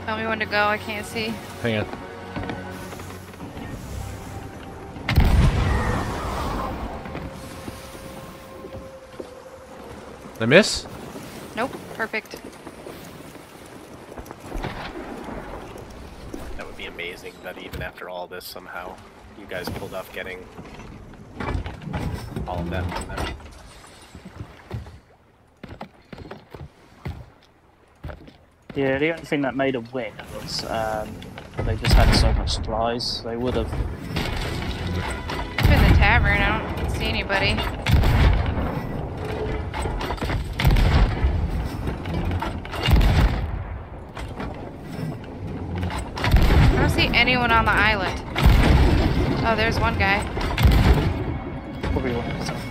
Tell me when to go, I can't see. Hang on. Did I miss? Nope, perfect. That would be amazing that even after all this, somehow you guys pulled off getting all of that from them. Yeah, the only thing that made a win was they just had so much supplies. They would have. I'm in the tavern, I don't see anybody. I don't see anyone on the island. Oh, there's one guy. Probably wanted some.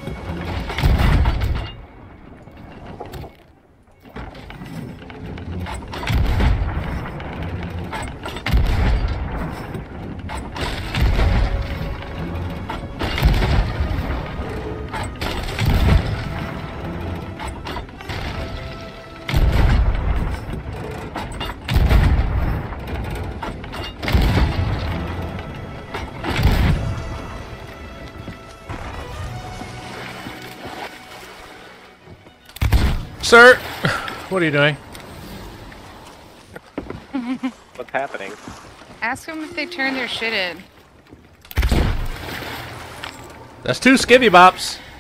Sir, what are you doing? What's happening? Ask them if they turn their shit in. That's two skivvy bops.